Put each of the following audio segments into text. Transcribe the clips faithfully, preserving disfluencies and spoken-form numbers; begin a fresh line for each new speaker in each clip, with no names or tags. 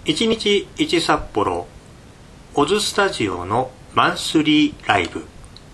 いちにちいち札幌オズスタジオのマンスリーライブ。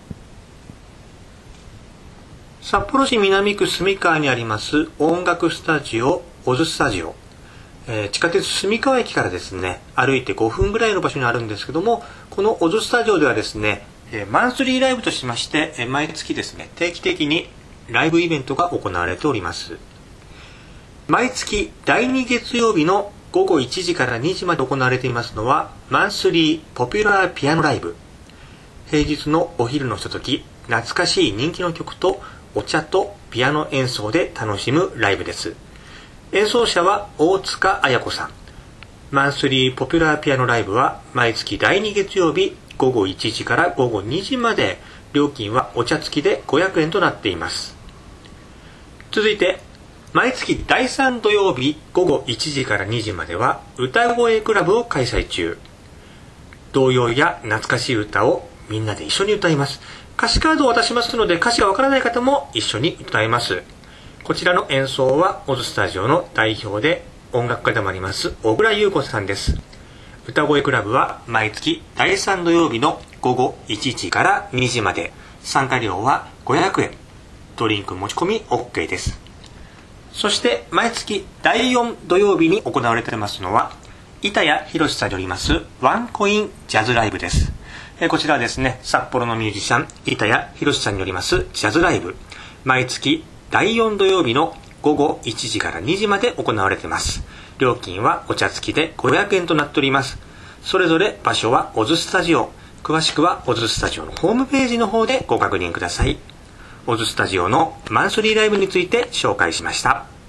札幌市南区住川にあります音楽スタジオオズスタジオ、えー、地下鉄住川駅からですね歩いてごふんぐらいの場所にあるんですけども、このオズスタジオではですね、えー、マンスリーライブとしまして、えー、毎月ですね定期的にライブイベントが行われております。毎月だいに月曜日のごごいちじからにじまで行われていますのはマンスリーポピュラーピアノライブ。平日のお昼のひととき、懐かしい人気の曲とお茶とピアノ演奏で楽しむライブです。演奏者は大塚彩子さん。マンスリーポピュラーピアノライブは毎月だいに月曜日ごごいちじからごごにじまで、料金はお茶付きでごひゃくえんとなっています。続いて毎月だいさん土曜日ごごいちじからにじまでは歌声クラブを開催中。童謡や懐かしい歌をみんなで一緒に歌います。歌詞カードを渡しますので、歌詞がわからない方も一緒に歌います。こちらの演奏はオズスタジオの代表で音楽家でもあります小倉優子さんです。歌声クラブは毎月だいさん土曜日のごごいちじからにじまで、参加料はごひゃくえん、ドリンク持ち込み OK です。そして毎月だいよん土曜日に行われていますのは板谷宏さんによりますワンコインジャズライブです。えこちらはですね、札幌のミュージシャン板谷宏さんによりますジャズライブ、毎月だいよん土曜日のごごいちじからにじまで行われています。料金はお茶付きでごひゃくえんとなっております。それぞれ場所はオズスタジオ。詳しくはオズスタジオのホームページの方でご確認ください。オズスタジオのマンスリーライブについて紹介しました。